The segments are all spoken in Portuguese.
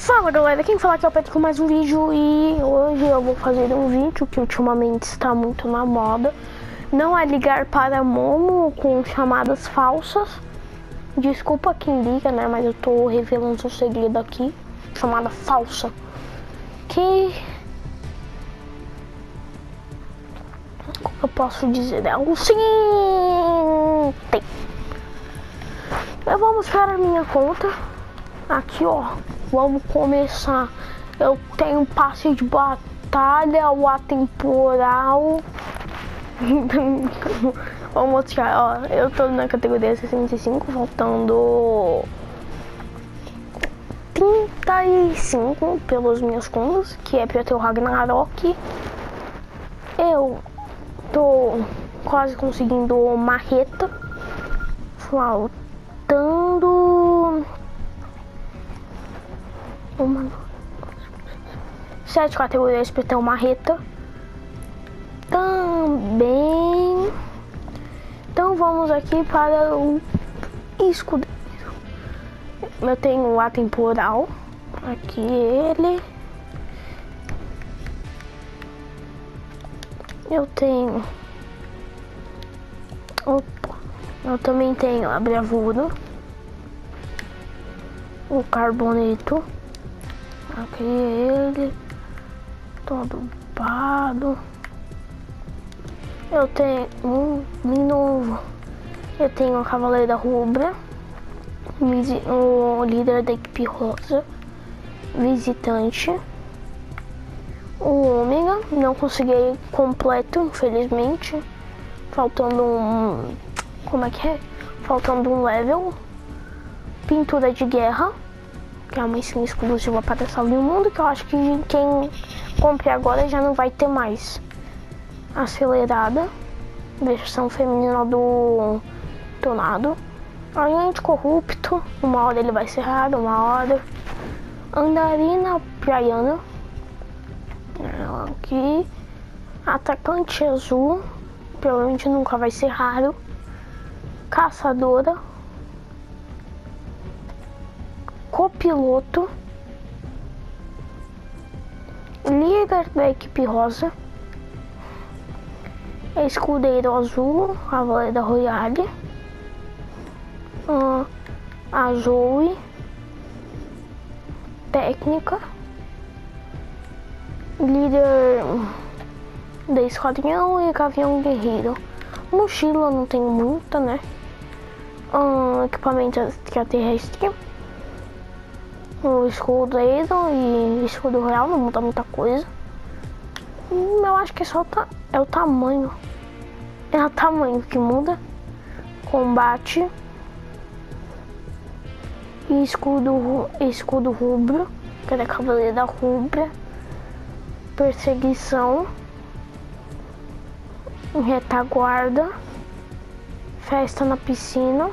Fala galera, quem fala aqui é o Pedro com mais um vídeo. E hoje eu vou fazer um vídeo que ultimamente está muito na moda. Não é ligar para Momo com chamadas falsas. Desculpa quem liga, né, mas eu tô revelando um segredo aqui. Chamada falsa. Que eu posso dizer, é o seguinte: eu vou buscar a minha conta. Aqui ó, vamos começar. Eu tenho passe de batalha, o atemporal. Vamos mostrar, ó. Eu tô na categoria 65, faltando 35 pelos minhas contas, que é pra ter o Ragnarok. Eu tô quase conseguindo marreta. Faltando 7 categorias para ter uma marreta também. Então vamos aqui para o escudeiro. Eu tenho o atemporal. Aqui ele. Eu tenho. Opa. Eu também tenho a bravura. O carboneto. Aqui ele, todo upado. Eu tenho de novo. Eu tenho a Cavaleira Rubra, o líder da equipe rosa, visitante. O Ômega, não consegui completo, infelizmente. Faltando um. Como é que é? Faltando um level. Pintura de guerra, que é uma skin exclusiva para essa do mundo, que eu acho que quem compre agora já não vai ter mais. Acelerada, versão feminina do Tornado. Agente corrupto, uma hora ele vai ser raro, uma hora. Andarina Praiana. Aqui. Atacante azul, provavelmente nunca vai ser raro. Caçadora. Copiloto, líder da equipe rosa, escudeiro azul, Cavaleira Royale, a Zoe, técnica, líder da esquadrão e gavião guerreiro. Mochila não tenho muita, né? Equipamento extraterrestre. O escudo e escudo real não muda muita coisa. Eu acho que só é o tamanho. É o tamanho que muda. Combate. E escudo rubro, que é da Cavaleira Rubra. Perseguição. Retaguarda. Festa na piscina.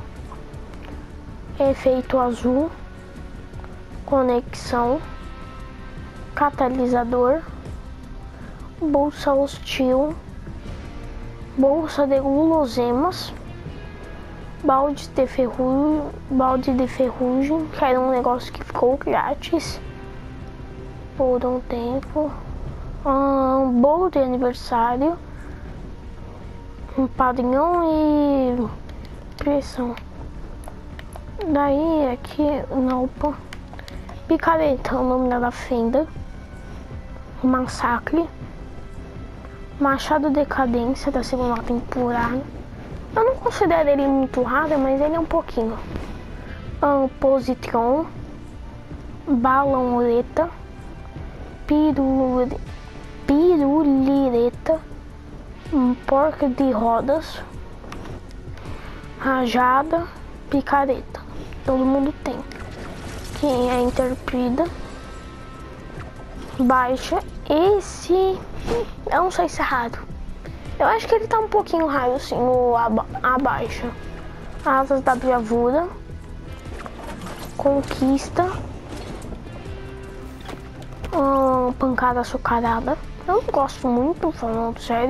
Efeito azul. Conexão, catalisador, bolsa hostil, bolsa de guloseimas, balde de ferrugem, que era um negócio que ficou grátis por um tempo, bolo de aniversário, um padrinho e pressão. Daí aqui na UPA. Picareta, o nome da fenda. Massacre. Machado Decadência da segunda temporada. Eu não considero ele muito raro, mas ele é um pouquinho. Positron. Balãoleta. Pirulireta. Porca de rodas. Rajada. Picareta. Todo mundo tem. Quem é interprida. Baixa. Esse eu não sei se é raro. Eu acho que ele tá um pouquinho raro assim, a baixa. Asas da bravura. Conquista. Pancada açucarada. Eu não gosto muito, falando sério.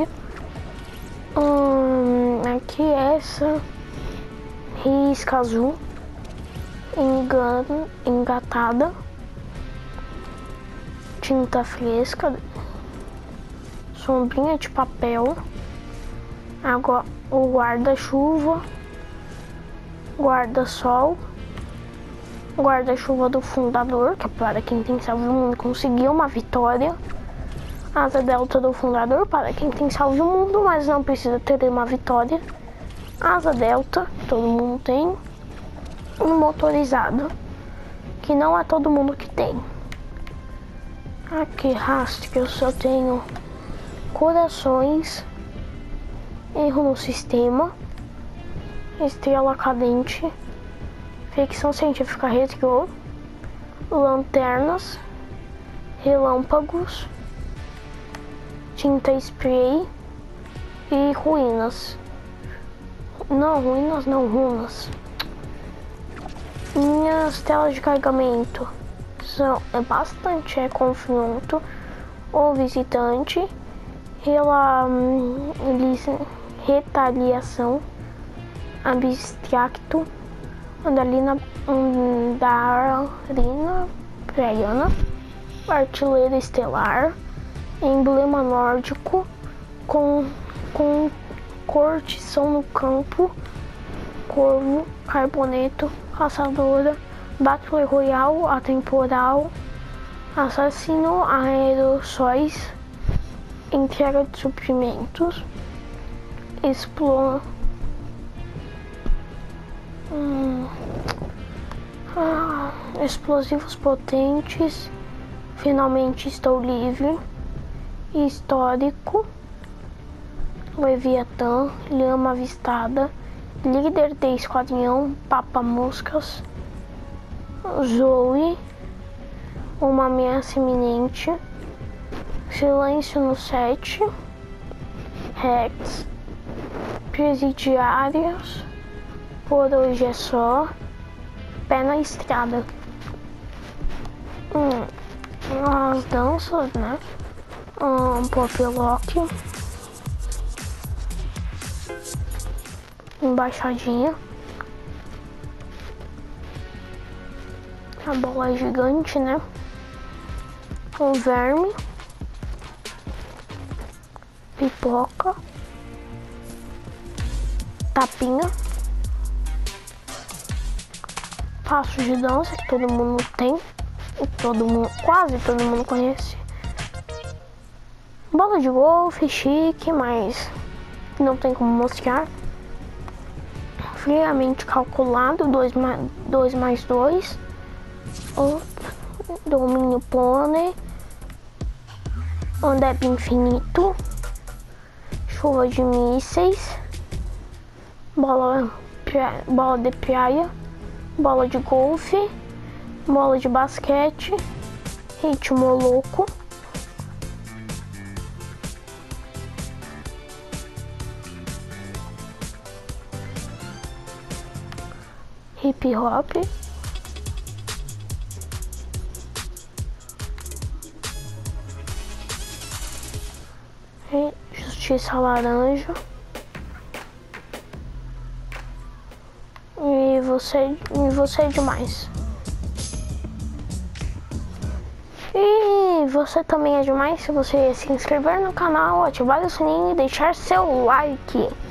Aqui essa. Risca azul. Engatada, tinta fresca, sombrinha de papel, agora o guarda-chuva, guarda-sol, guarda-chuva do fundador, que é para quem tem salve o mundo conseguir uma vitória, asa delta do fundador, para quem tem salve o mundo, mas não precisa ter uma vitória, asa delta, todo mundo tem, um motorizado, que não é todo mundo que tem. Aqui, rastro, eu só tenho corações, erro no sistema, estrela cadente, ficção científica retrô, lanternas, relâmpagos, tinta spray e ruínas. Não, ruínas não, runas. Minhas telas de carregamento é bastante, confronto, o visitante, retaliação, abstracto, andarina praiana, artilheira estelar, emblema nórdico, com cortição no campo, corvo, carboneto, caçadora, Battle Royale, atemporal, assassino, aerossóis, entrega de suprimentos, explosivos potentes, finalmente estou livre, histórico, Leviatã, lhama avistada, líder de esquadrão, papa moscas, Zoe, uma ameaça iminente, silêncio no set, Rex, presidiários, por hoje é só, pé na estrada. As danças, né? Pop Lock, embaixadinha, a bola gigante, né? O verme, pipoca, tapinha, passo de dança que todo mundo tem, quase todo mundo conhece. Bola de golfe, chique, mas não tem como mostrar. Friamente calculado, 2 mais 2. O domínio pônei, andep infinito, chuva de mísseis, bola de praia, bola de golfe, bola de basquete, ritmo louco, hip hop, justiça laranja, e você é demais. E você também é demais se você se inscrever no canal, ativar o sininho e deixar seu like.